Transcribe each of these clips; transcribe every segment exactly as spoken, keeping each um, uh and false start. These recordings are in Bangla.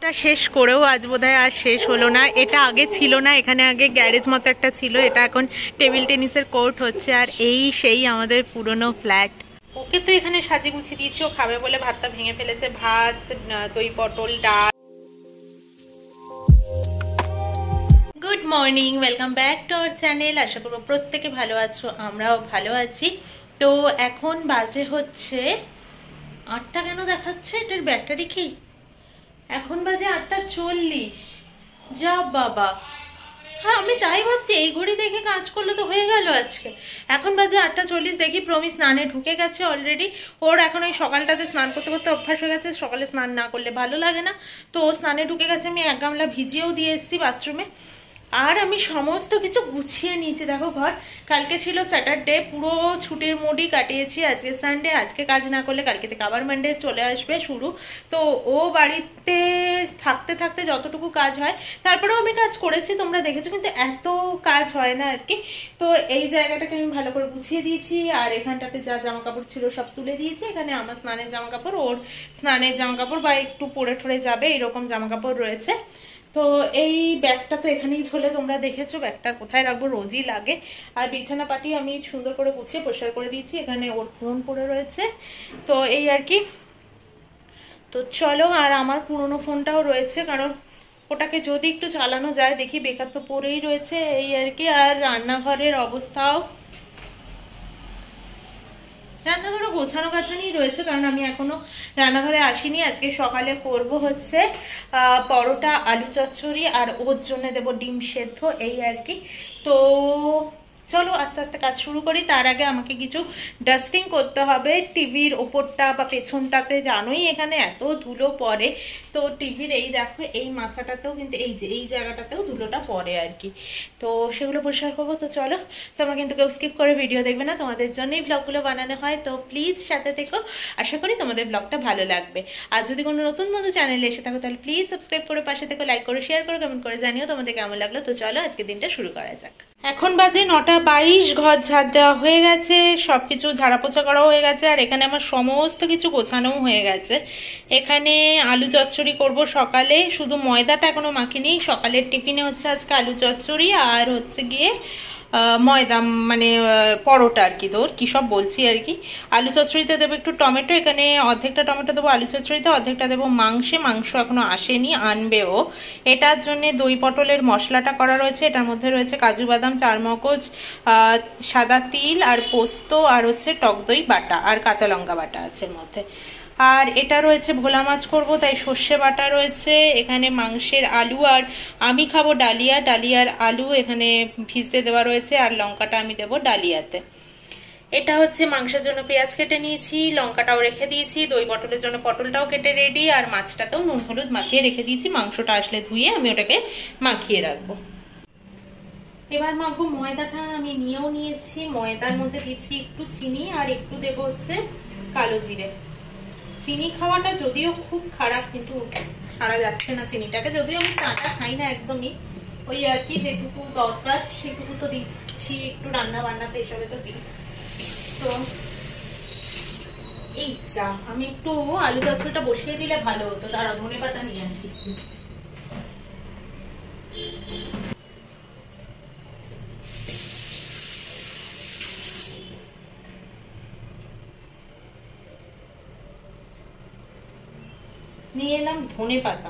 শেষ করেও আজ বোধহয় আর শেষ হলো না। এটা আগে ছিল না, এখানে আগে গ্যারেজ মতো একটা ছিল, এটা এখন টেবিল টেনিসের কোর্ট হচ্ছে। আর এই সেই আমাদের পুরনো ফ্ল্যাট। ওকে তো এখানে সাজিয়ে গুছিয়ে দিয়েছি, ও খাবে বলে ভাতটা ভেঙে ফেলেছে। ভাত, দই পটল, ডাল। Good morning, welcome back to our channel. আশা করবো প্রত্যেকে ভালো আছো, আমরাও ভালো আছি। তো এখন বাজে হচ্ছে আটটা। কেন দেখাচ্ছে এটার ব্যাটারি কি? এখন বাজে আটটা চল্লিশ। যা বাবা, হ্যাঁ আমি তাই ভাবছি এই ঘড়ি দেখে কাজ করলে তো হয়ে গেল আজকে। এখন বাজে আটটা চল্লিশ। দেখি প্রমি স্নানে ঢুকে গেছে অলরেডি। ওর এখন ওই সকালটাতে স্নান করতে করতে অভ্যাস হয়ে গেছে, সকালে স্নান না করলে ভালো লাগে না। তো ও স্নানে ঢুকে গেছে, আমি এক গামলা ভিজিয়েও দিয়ে এসেছি বাথরুমে। আর আমি সমস্ত কিছু গুছিয়ে নিয়েছি। দেখো ঘর, কালকে ছিল স্যাটারডে, পুরো ছুটির মুডই কাটিয়েছি। আজকে সানডে, আজকে কাজ না করলে কালকে থেকে আবার মানডে চলে আসবে শুরু। তো ও বাড়িতে থাকতে থাকতে যতটুকু কাজ হয়, তারপরেও আমি কাজ করেছি, তোমরা দেখেছো, কিন্তু এত কাজ হয় না আর কি। তো এই জায়গাটাকে আমি ভালো করে গুছিয়ে দিয়েছি। আর এখানটাতে যা জামা কাপড় ছিল সব তুলে দিয়েছি। এখানে আমার স্নানের জামা কাপড়, ওর স্নানের জামা কাপড় বা একটু পরে ঠরে যাবে এরকম জামা কাপড় রয়েছে। তো এই ব্যাগটা তো এখানেই ঝোলে, তোমরা দেখেছো। ব্যাগটা কোথায় রাখবো রোজই লাগে। আর বিছানা পাটি আমি সুন্দর করে গুছিয়ে পরিষ্কার করে দিয়েছি। এখানে ওর ফোন পড়ে রয়েছে। তো এই আর কি। তো চলো, আর আমার পুরোনো ফোনটাও রয়েছে, কারণ ওটাকে যদি একটু চালানো যায় দেখি। বেকার তো পড়েই রয়েছে, এই আর কি। আর রান্নাঘরের অবস্থাও, রান্নাঘরও গোছানো গাছানি রয়েছে, কারণ আমি এখনো রান্নাঘরে আসিনি। আজকে সকালে করব হচ্ছে আহ পরোটা, আলু চচ্চড়ি, আর ওর জন্য দেবো ডিম সেদ্ধ, এই আর কি। তো চলো আস্তে আস্তে কাজ শুরু করি। তার আগে আমাকে কিছু ডাস্টিং করতে হবে। টিভির ওপরটা বা পেছনটাতে জানোই এখানে এত ধুলো পড়ে। তো টিভির এই দেখো এই মাথাটাতেও কিন্তু এই যে এই জায়গাটাতেও ধুলোটা পড়ে আর কি। তো সেগুলো পরিষ্কার করবো। তো চলো, তোমরা কিন্তু কেউ স্কিপ করে ভিডিও দেখবে না, তোমাদের জন্যই ব্লগগুলো বানানো হয়। তো প্লিজ সাথে থেকো, আশা করি তোমাদের ব্লগটা ভালো লাগবে। আর যদি কোনো নতুন বন্ধু চ্যানেলে এসে থাকো তাহলে প্লিজ সাবস্ক্রাইব করে পাশে থেকো, লাইক করে শেয়ার করে কমেন্ট করে জানিও তোমাদের কেমন লাগলো। তো চলো আজকে দিনটা শুরু করা যাক। এখন বাজে নটা বাইশ, ঘর ঝাড় দেওয়া হয়ে গেছে, সবকিছু ঝাড়া পোছা করা হয়ে গেছে। আর এখানে আমার সমস্ত কিছু গোছানোও হয়ে গেছে। এখানে আলু চচ্চড়ি করব সকালে, শুধু ময়দাটা এখনো মাখিনি। সকালের টিফিনে হচ্ছে আজকে আলু চচ্চড়ি আর হচ্ছে গিয়ে ময়দা মানে পরোটা আর কি। তোর কি সব বলছি আর কি। আলু চচ্চড়িতে দেবো একটু টমেটো, এখানে অর্ধেকটা টমেটো দেবো আলু চচ্চড়িতে, অর্ধেকটা দেবো মাংসে। মাংস এখনো আসেনি, আনবেও। এটার জন্য দই পটলের মশলাটা করা রয়েছে। এটার মধ্যে রয়েছে কাজু বাদাম, চারমগজ, সাদা তিল আর পোস্ত, আর হচ্ছে টক দই বাটা, আর কাঁচা লঙ্কা বাটা আছে এর মধ্যে। আর এটা রয়েছে ভোলা মাছ করব, তাই সর্ষে বাটা রয়েছে। এখানে মাংসের আলু, আর আমি খাবো ডালিয়া, ডালিয়ার আলু এখানে ভিজতে দেওয়া রয়েছে। আর লঙ্কাটা আমি দেবো ডালিয়াতে। এটা হচ্ছে মাংসের জন্য পেঁয়াজ কেটে নিয়েছি, লঙ্কাটাও রেখে দিয়েছি, দই পটলের জন্য পটলটাও কেটে রেডি, আর মাছটাতেও নুন হলুদ মাখিয়ে রেখে দিয়েছি। মাংসটা আসলে ধুয়ে আমি ওটাকে মাখিয়ে রাখবো। এবার মাখবো ময়দাটা, আমি নিয়েও নিয়েছি। ময়দার মধ্যে দিচ্ছি একটু চিনি, আর একটু দেবো হচ্ছে কালো জিরে। চিনি খাওয়াটা যদিও খুব খারাপ, কিন্তু ছাড়া যাচ্ছে না চিনিটাকে। যদিও আমি চাটা খাই না একদমই, ওই আর কি যেটুকু দরকার সেটুকু তো দিচ্ছি একটু রান্না বান্নাতে, এসবে তো দিই। তো এই চা আমি একটু আলু চচ্চড়িটা বসিয়ে দিলে ভালো হতো। তারা ধনে পাতা নিয়ে আসি। নিয়ে এলাম ধনে পাতা।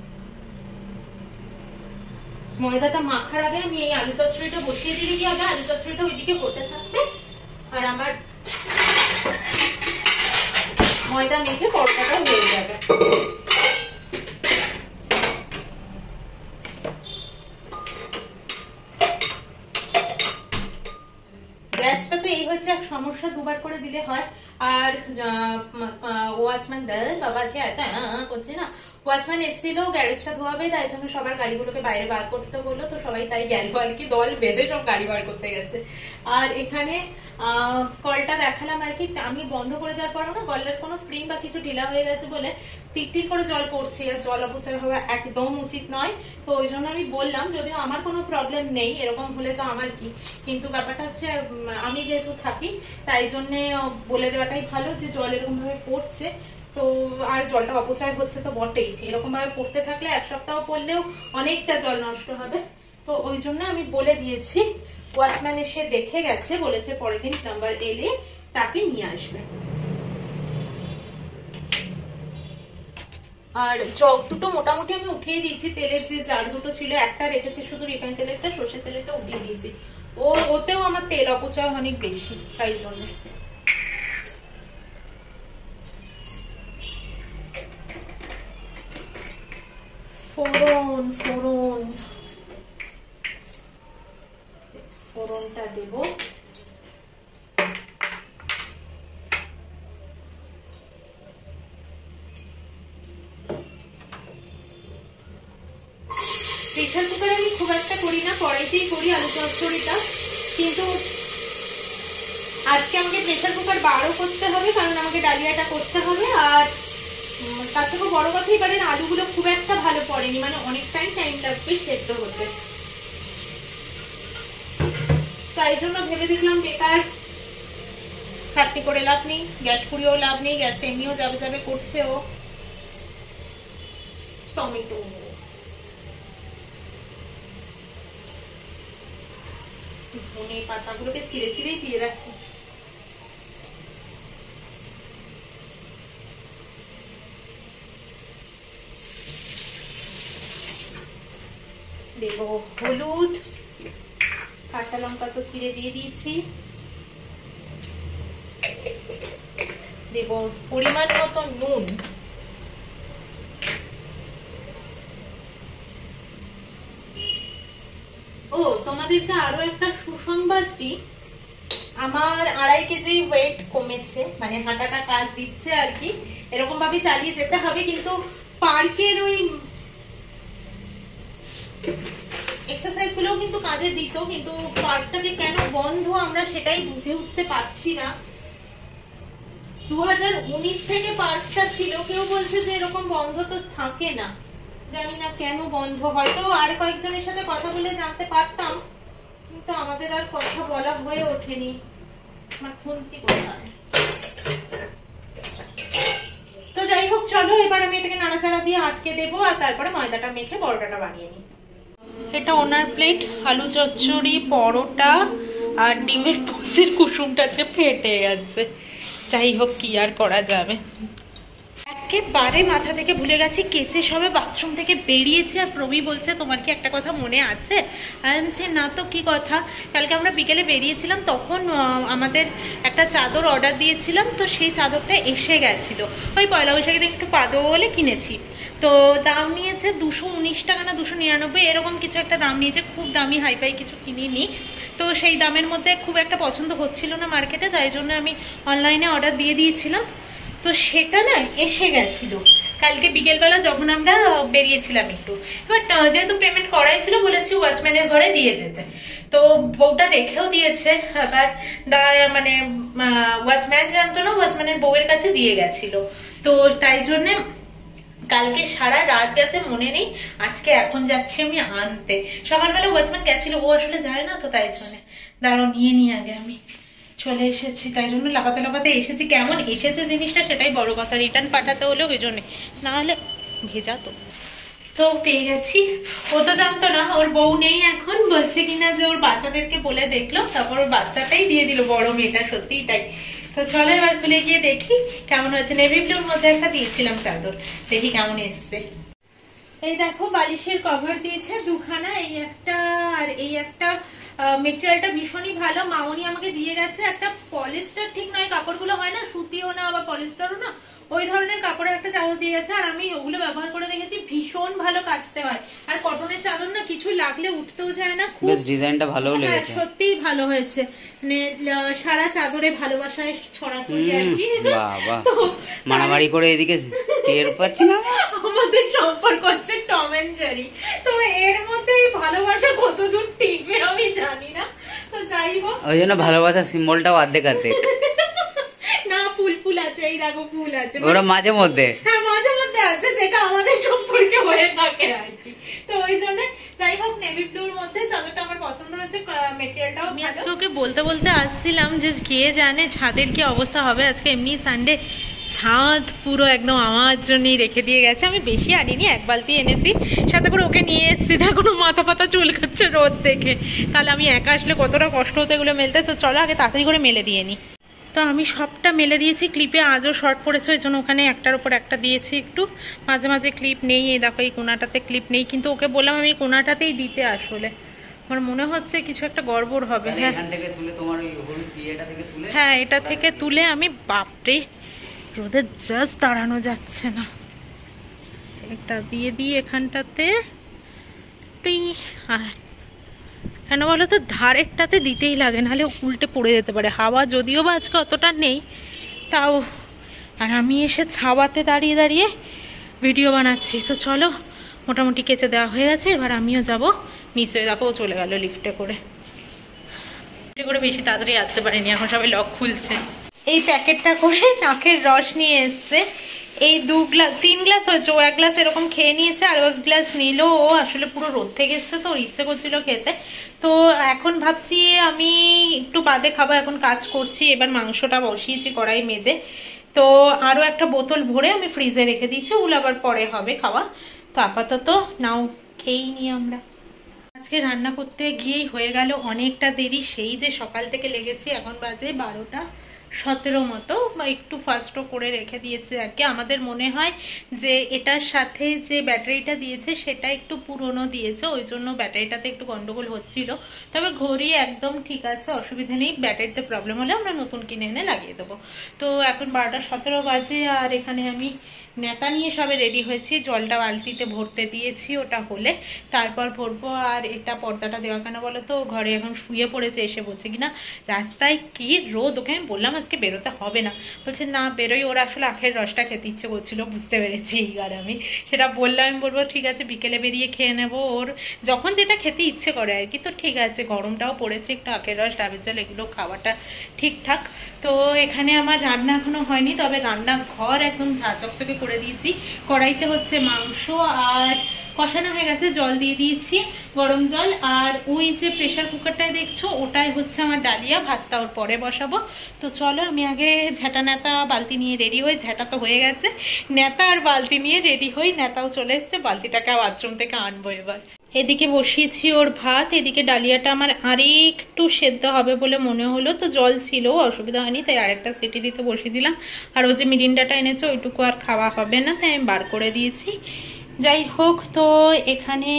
ময়দাটা মাখার আগে আমি এই আলু চচ্চড়িটা বসিয়ে দিলে কি হবে, আলু চচ্চড়িটা ওইদিকে হতে থাকবে আর আমার ময়দা মেখে পরোটাটা হয়ে যাবে। গ্যাসটা তো এই হচ্ছে এক সমস্যা, দুবার করে দিলে হয়। আর ওয়াচম্যান বাবা যে এত করছে না, ওয়াচম্যান এসেছিল গ্যারেজটা ধোয়াবে, তাই জন্য সবার গাড়িগুলোকে বাইরে বার করতে বললো। তো সবাই তাই গেল আর কি, দল বেঁধে সব গাড়ি বার করতে গেছে। আর এখানে আহ কলটা দেখালাম আর কি, আমি বন্ধ করে দেওয়ার পরও না কলের কোনো স্প্রিং বা কিছু ঢিলা হয়ে গেছে বলে তির করে জল পড়ছে। আর জল অপচয় হওয়া একদম উচিত নয়। তো ওই জন্য আমি বললাম, যদিও আমার কোনো প্রবলেম নেই, এরকম হলে তো আমার কি, কিন্তু ব্যাপারটা হচ্ছে আমি যেহেতু থাকি তাই জন্য বলে দেওয়াটাই ভালো যে জল এরকম ভাবে পড়ছে। তো আর জলটা অপচয় হচ্ছে তো বটেই, এরকম ভাবে পড়তে থাকলে এক সপ্তাহ পড়লেও অনেকটা জল নষ্ট হবে। তো ওই জন্য আমি বলে দিয়েছি, ওয়াচম্যান এসে দেখে গেছে, বলেছে পরের দিন প্লাম্বার এলে তাকে নিয়ে আসবে। আর জগ দুটো মোটামুটি আমি উঠিয়ে দিয়েছি, তেলের যে জার দুটো ছিল একটা রেখেছি শুধু রিফাইন তেলেরটা, সর্ষের তেলেরটা উঠিয়ে দিয়েছি। ও ওতেও আমার তেল অপচয় অনেক বেশি, তাই জন্য। ফোড়ন ফোড়ন ফোড়নটা দেব। প্রেসার কুকারে আমি খুব একটা করি না, কড়াইতেই করি আলু চচ্চড়িটা, কিন্তু আজকে আমাকে প্রেসার কুকার বারও করতে হবে, কারণ আমাকে ডালিয়াটা করতে হবে। আর তার থেকে বড় কথাই পারেন আলুগুলো খুব একটা ভালো পড়েনি, মানে অনেক টাইম টাইম লাগবে সেদ্ধ হতে, তাই জন্য ভেবে দেখলাম বেকার খাটনি করে লাভ নেই, গ্যাস পুড়িয়েও লাভ নেই, গ্যাস এমনিও যাবে যাবে করছে। ও টমেটো ধনে পাতাগুলোকে ছিঁড়ে ছিঁড়েই দিয়ে রাখি। দেব হলুদ, কাঁচা লঙ্কা তো ছিঁড়ে দিয়ে দিয়েছি, দেব পরিমাণ মতো নুন, ও তোমাদেরকে আরো একটা সুসংবাদ দিই, আমার আড়াই কেজি ওয়েট কমেছে, মানে হাঁটাটা কাজ দিচ্ছে আর কি, এরকম ভাবে চালিয়ে যেতে হবে। কিন্তু পার্কের ওই এক্সারসাইজ গুলো কিন্তু কাজে দিত, কিন্তু পার্কটা যে কেন বন্ধ আমরা সেটাই বুঝে উঠতে পারছি না। দু হাজার উনিশ থেকে পার্কটা ছিল, কেউ বলছে যে এরকম বন্ধ তো থাকে না, জানি না কেন বন্ধ, হয়তো আর কয়েকজনের সাথে কথা বলে জানতে পারতাম, কিন্তু আমাদের আর কথা বলা হয়ে ওঠেনি। আমার খুন্তি কোথায়? তো যাই হোক, চলো এবার আমি এটাকে নাড়াচাড়া দিয়ে আটকে দেবো, আর তারপরে ময়দাটা মেখে পরোটাটা বানিয়ে নিই। এটা ওনার প্লেট, আলু চচ্চড়ি, পরোটা আর ডিমের পচির কুসুমটা আছে ফেটে গেছে, যাই হোক কি আর করা যাবে। একেবারে মাথা থেকে ভুলে গেছি, কেচে সবে বাথরুম থেকে বেরিয়েছি, আর প্রবি বলছে তোমার কি একটা কথা মনে আছে? আমি বলছি না তো, কি কথা? কালকে আমরা বিকেলে বেরিয়েছিলাম, তখন আমাদের একটা চাদর অর্ডার দিয়েছিলাম, তো সেই চাদরটা এসে গেছিল, ওই পয়লা বৈশাখীতে একটু পা দেবো বলে কিনেছি। তো দাম নিয়েছে দুশো উনিশ টাকা না দুশো নিরানব্বই এরকম কিছু একটা দাম নিয়েছে, খুব দামি হাইফাই কিছু কিনিনি। তো সেই দামের মধ্যে খুব একটা পছন্দ হচ্ছিল না মার্কেটে, তাই জন্য আমি অনলাইনে অর্ডার দিয়ে দিয়েছিলাম। তো সেটা না এসে গেছিল কালকে বিকেলবেলা যখন আমরা বেরিয়েছিলাম একটু, এবার যেহেতু পেমেন্ট করাই ছিল বলেছি ওয়াচম্যানের ঘরে দিয়ে যেতে, তো বউটা রেখেও দিয়েছে, আবার মানে ওয়াচম্যান জানতো না, ওয়াচম্যানের বউয়ের কাছে দিয়ে গেছিল। তো তাই জন্যে কালকে সারা রাত গেছে, মনে নেই, আজকে এখন যাচ্ছি আমি আনতে। সকালবেলা ওয়াচম্যান গেছিল, ও আসলে যায় না তো, তাই জন্য দাঁড়াও নিয়ে নিয়ে আগে আমি চলে এসেছি, তাই জন্য লাফাতে লাফাতে এসেছি। কেমন এসেছে জিনিসটা সেটাই বড় কথা, রিটার্ন পাঠাতে হলেও ওই জন্যে, না হলে ভেজা তো। তো পেয়ে গেছি, ও তো জানতো না, ওর বউ নেই এখন, বলছে কিনা যে ওর বাচ্চাদেরকে বলে দেখলো, তারপর ওর বাচ্চাটাই দিয়ে দিল, বড় মেয়েটা, সত্যিই তাই। তো চলো এবার খুলে গিয়ে দেখি কেমন হয়েছে। নেভি ব্লুর মধ্যে একটা দিয়েছিলাম চাদর, দেখি কেমন এসছে। এই দেখো বালিশের কভার দিয়েছে দুখানা, এই একটা আর এই একটা। মেটেরিয়ালটা ভীষণই ভালো, মামনি আমাকে দিয়ে গেছে একটা পলিস্টার ঠিক নয়, কাপড়গুলো হয় না সুতিও না আবার পলিস্টারও না, ওই ধরনের কাপড়ের একটা চাদর দিয়ে গেছে, আর আমি ওগুলো ব্যবহার করে দেখেছি ভীষণ ভালো কাচতে হয়। আর কটনের চাদর না কিছু লাগলে উঠতেও যায় না, খুব ডিজাইনটা ভালো লেগেছে, সত্যিই ভালো হয়েছে, মানে সারা চাদরে ভালোবাসায় ছড়াছড়ি আর কি। বাবা মারামারি করে এদিকে টের পাচ্ছি না, আমাদের সম্পর্ক হচ্ছে টম এন্ড জেরি, তো এর মধ্যে ভালোবাসা কতদূর টিকবে আমি জানি না। তো যাই হোক, ওই জন্য ভালোবাসার সিম্বলটাও অর্ধেক অর্ধেক না, ফুল ফুল আছে, এই দেখো ফুল আছে, ওরা মাঝে মধ্যে, হ্যাঁ মাঝে মধ্যে আছে, যেটা আমাদের সম্পর্কে হয়ে থাকে আর কি। তো ওই জন্য যাই হোক, নেভি ব্লুর মধ্যে চাদরটা আমার পছন্দ হয়েছে, মেটেরিয়ালটাও। আমি আজকে ওকে বলতে বলতে আসছিলাম যে কে জানে ছাদের কি অবস্থা হবে, আজকে এমনি সানডে ছাদ পুরো একদম আমার জন্যই রেখে দিয়ে গেছে। আমি বেশি আনিনি, এক বালতি এনেছি, সাথে করে ওকে নিয়ে এসেছি। দেখো মাথা পাতা চুল খাচ্ছে রোদ দেখে, তাহলে আমি একা আসলে কতটা কষ্ট হতো এগুলো মেলতে। তো চলো আগে তাড়াতাড়ি করে মেলে দিয়ে নিই। তো আমি সবটা মেলে দিয়েছি, ক্লিপে আজও শর্ট পড়েছে ওই জন্য ওখানে একটার উপর একটা দিয়েছি। একটু মাঝে মাঝে ক্লিপ নেই, এই দেখো এই কোনাটাতে ক্লিপ নেই, কিন্তু ওকে বললাম আমি কোনাটাতেই দিতে। আসলে আমার মনে হচ্ছে কিছু একটা গড়বড় হবে। হ্যাঁ হ্যাঁ এটা থেকে তুলে আমি, বাপরে রোদে জাস্ট দাঁড়ানো যাচ্ছে না। এটা দিয়ে দিই এখানটাতে, আর কেন বলো তো ধারেরটাতে দিতেই লাগে, নাহলে উল্টে পড়ে যেতে পারে। হাওয়া যদিও বা আজকে অতটা নেই তাও, আর আমি এসে ছাওয়াতে দাঁড়িয়ে দাঁড়িয়ে ভিডিও বানাচ্ছি। তো চলো মোটামুটি কেচে দেওয়া হয়ে গেছে, এবার আমিও যাব নিচে। দেখো চলে গেল লিফটে করে, লিফটে করে বেশি তাড়াতাড়ি আসতে পারিনি, এখন সবাই লক খুলছে। এই প্যাকেটটা করে নাকের রস নিয়ে এসছে, এই দু গ্লাস তিন গ্লাস হয়েছে, ও এক গ্লাস এরকম খেয়ে নিয়েছে, আর এক গ্লাস নিল। ও আসলে পুরো রোদ থেকে এসছে তো ওর ইচ্ছে করছিল খেতে। তো এখন ভাবছি আমি একটু বাদে খাবো, এখন কাজ করছি। এবার মাংসটা বসিয়েছি কড়াই মেজে, তো আরো একটা বোতল ভরে আমি ফ্রিজে রেখে দিয়েছি, ওগুলো আবার পরে হবে খাওয়া। তো আপাতত নাও খেয়েই নি আমরা। আজকে রান্না করতে গিয়েই হয়ে গেল অনেকটা দেরি, সেই যে সকাল থেকে লেগেছি। এখন বাজে বারোটা সতেরো মতো, বা একটু ফাস্টও করে রেখে দিয়েছে আর কি। আমাদের মনে হয় যে এটার সাথে যে ব্যাটারিটা দিয়েছে সেটা একটু পুরনো দিয়েছে, ওই জন্য ব্যাটারিটাতে একটু গন্ডগোল হচ্ছিল। তবে ঘড়ি একদম ঠিক আছে, অসুবিধা নেই। ব্যাটারিতে প্রবলেম হলে আমরা নতুন কিনে এনে লাগিয়ে দেবো। তো এখন বারোটা সতেরো বাজে, আর এখানে আমি নেতা নিয়ে সবে রেডি হয়েছি। জলটা বালতিতে ভরতে দিয়েছি, ওটা হলে তারপর ভরবো। আর এটা পর্দাটা দেওয়া কেন বলো তো, ঘরে এখন শুয়ে পড়েছে, এসে বলছে কিনা রাস্তায় কি রোদ। ওকে আমি বললাম আজকে বেরোতে হবে না, বলছে না বেরোই। ওর আসলে আখের রসটা খেতে ইচ্ছে করছিল, বুঝতে পেরেছি। আর আমি সেটা বললাম, আমি বলবো ঠিক আছে বিকেলে বেরিয়ে খেয়ে নেবো, ওর যখন যেটা খেতে ইচ্ছে করে আর কি। তো ঠিক আছে, গরমটাও পড়েছে, একটু আখের রস ডাবের জল এগুলো খাওয়াটা ঠিকঠাক। তো এখানে আমার রান্না এখনো হয়নি, তবে রান্নাঘর একদম ঝাঁচকচকে করে দিয়েছি। কড়াইতে হচ্ছে মাংস, আর কষানো হয়ে গেছে, জল দিয়ে দিয়েছি গরম জল। আর ওই যে প্রেসার কুকারটায় দেখছো ওটাই হচ্ছে আমার ডালিয়া, ভাতটা ওর পরে বসাবো। তো চলো আমি আগে ঝাঁটা নেতা বালতি নিয়ে রেডি হই। ঝাঁটা তো হয়ে গেছে, নেতা আর বালতি নিয়ে রেডি হই। নেতাও চলে এসছে, বালতিটাকে বাথরুম থেকে আনবো এবার। এদিকে বসিয়েছি ওর ভাত, এদিকে ডালিয়াটা আমার আরেকটু সেদ্ধ হবে বলে মনে হলো, তো জল ছিল অসুবিধা হয়নি, তাই আরেকটা সিটি দিতে বসিয়ে দিলাম। আর ও যে মিরিন্ডাটা এনেছে ওইটুকু আর খাওয়া হবে না, তাই আমি বার করে দিয়েছি। যাই হোক, তো এখানে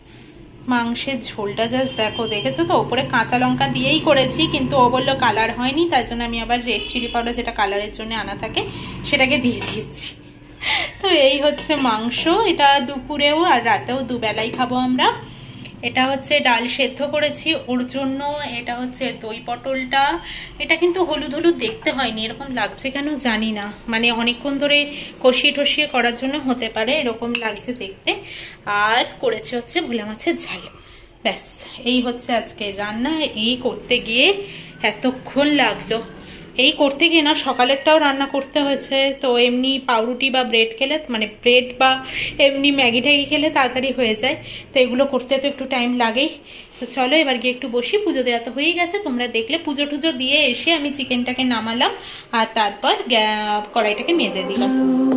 মাংসের ঝোলটা জাস্ট দেখো, দেখেছো তো ওপরে কাঁচা লঙ্কা দিয়েই করেছি, কিন্তু ও বললো কালার হয়নি, তাই জন্য আমি আবার রেড চিলি পাউডার যেটা কালারের জন্য আনা থাকে সেটাকে দিয়ে দিয়েছি। তো এই হচ্ছে মাংস, এটা দুপুরেও আর রাতেও দুবেলাই খাবো আমরা। এটা হচ্ছে ডাল সেদ্ধ করেছি ওর জন্য। এটা হচ্ছে দই পটলটা, এটা কিন্তু হলুদ হলুদ দেখতে হয়নি, এরকম লাগছে কেন জানি না, মানে অনেকক্ষণ ধরে কষিয়ে টষিয়ে করার জন্য হতে পারে এরকম লাগছে দেখতে। আর করেছে হচ্ছে ভোলা মাছের ঝাল, ব্যাস এই হচ্ছে আজকের রান্না। এই করতে গিয়ে এতক্ষণ লাগলো, এই করতে গিয়ে না সকালেরটাও রান্না করতে হয়েছে। তো এমনি পাউরুটি বা ব্রেড খেলে, মানে ব্রেড বা এমনি ম্যাগি ট্যাগি খেলে তাড়াতাড়ি হয়ে যায়, তো এগুলো করতে তো একটু টাইম লাগেই। তো চলো এবার গিয়ে একটু বসি, পুজো দেওয়া তো হয়ে গেছে, তোমরা দেখলে। পুজো টুজো দিয়ে এসে আমি চিকেনটাকে নামালাম, আর তারপর কড়াইটাকে মেজে দিলাম।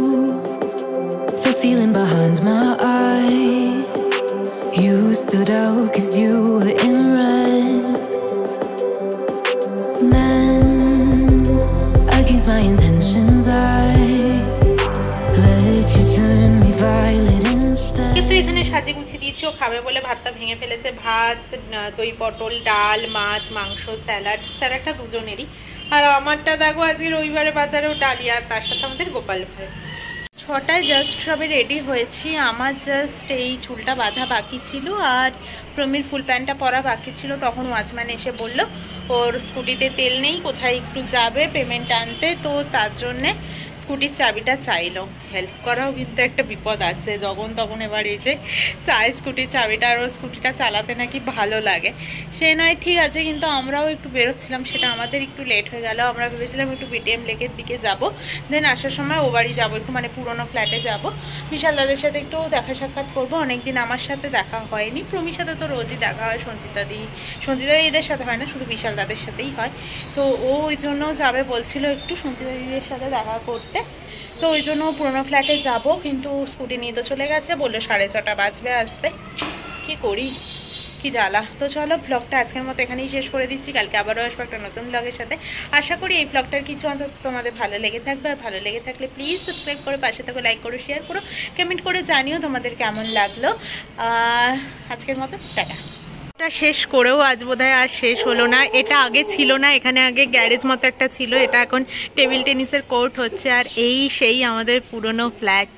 My intentions, I let you turn me violet instead. কিন্তু এখানে সাজে গুছিয়ে দিয়েছি, ও খাবে বলে ভাতটা ভেঙে ফেলেছে। ভাত, দই পটল, ডাল, মাছ, মাংস, স্যালাড। স্যালাডটা দুজনেরই। আর আমারটা দেখো আজকে রবিবারে বাজারেও ডালিয়া, তার সাথে আমাদের গোপাল ভাই। ছটায় জাস্ট সবে রেডি হয়েছি, আমার জাস্ট এই চুলটা বাঁধা বাকি ছিল আর প্রমির ফুল প্যান্টটা পরা বাকি ছিল। তখন ওয়াচম্যান এসে বলল ওর স্কুটিতে তেল নেই, কোথায় একটু যাবে পেমেন্ট আনতে, তো তার জন্যে স্কুটির চাবিটা চাইলো। হেল্প করাও কিন্তু একটা বিপদ আছে, যখন তখন এবার এসে চায় স্কুটির চাবিটা, আর ওর স্কুটিটা চালাতে নাকি ভালো লাগে। সে নয় ঠিক আছে, কিন্তু আমরাও একটু বেরোচ্ছিলাম, সেটা আমাদের একটু লেট হয়ে গেল। আমরা ভেবেছিলাম একটু বিটিএম লেকের দিকে যাব, দেন আসার সময় ও বাড়ি যাবো, একটু মানে পুরোনো ফ্ল্যাটে যাব। বিশাল দাদের সাথে একটু দেখা সাক্ষাৎ করবো, অনেকদিন আমার সাথে দেখা হয়নি। প্রমির সাথে তো রোজই দেখা হয়, সঞ্চিতা দি সঞ্চিতা দিদিদের সাথে হয় না, শুধু বিশাল দাদের সাথেই হয়। তো ও ওই জন্য যাবে বলছিল একটু সঞ্চিতা দিদিদের সাথে দেখা করতে। তো ওই জন্য পুরোনো ফ্ল্যাটে যাব, কিন্তু স্কুটি নিয়ে তো চলে গেছে, বললো সাড়ে ছটা বাজবে আসতে। কি করি, কি জ্বালা। তো চলো ব্লগটা আজকের মতো এখানেই শেষ করে দিচ্ছি, কালকে আবারও আসবো একটা নতুন ব্লগের সাথে। আশা করি এই ব্লগটার কিছু অন্তত তোমাদের ভালো লেগে থাকবে, আর ভালো লেগে থাকলে প্লিজ সাবস্ক্রাইব করে পাশে থাকো, লাইক করো, শেয়ার করো, কমেন্ট করে জানিও তোমাদের কেমন লাগলো। আজকের মতো টাটা। শেষ করেও আজ বোধহয় আর শেষ হলো না। এটা আগে ছিল না, এখানে আগে গ্যারেজ মতো একটা ছিল, এটা এখন টেবিল টেনিসের কোর্ট হচ্ছে। আর এই সেই আমাদের পুরনো ফ্ল্যাট।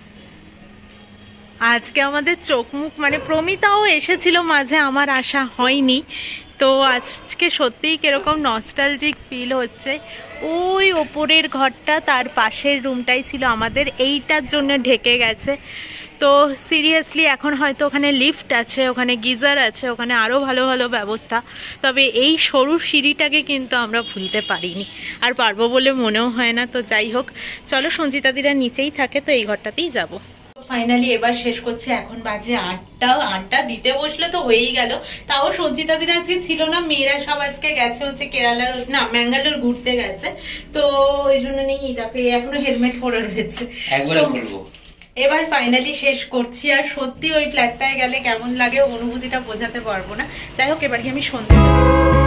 আজকে আমাদের চোখ মুখ মানে প্রমিতাও এসেছিল মাঝে, আমার আসা হয়নি। তো আজকে সত্যিই কিরকম নস্টালজিক ফিল হচ্ছে। ওই ওপরের ঘরটা, তার পাশের রুমটাই ছিল আমাদের, এইটার জন্য ঢেকে গেছে। তো সিরিয়াসলি এখন হয়তো ওখানে লিফট আছে, ওখানে গিজার আছে, ওখানে আরও ভালো ভালো ব্যবস্থা। তবে এই সরু সিঁড়িটাকে কিন্তু আমরা ভুলতে পারিনি, আর পারবো বলে মনেও হয় না। তো যাই হোক, চলো সঞ্চিতাদিরা নিচেই থাকে, তো এই ঘরটাতেই যাবো। ফাইনালি এবার শেষ করছে, এখন বাজে আটটা। আটটা দিতে বসলে তো হয়েই গেল। তাও সঞ্চিতাদের আজকে ছিল না, মেয়েরা সব আজকে গেছে হচ্ছে কেরালার না ম্যাঙ্গালোর ঘুরতে গেছে, তো ওই জন্য নেই। তাকে এখনো হেলমেট পরে রয়েছে, এবার ফাইনালি শেষ করছি। আর সত্যি ওই ফ্ল্যাটটায় গেলে কেমন লাগে অনুভূতিটা বোঝাতে পারবো না। যাই হোক, এবার কি আমি সন্ধ্যে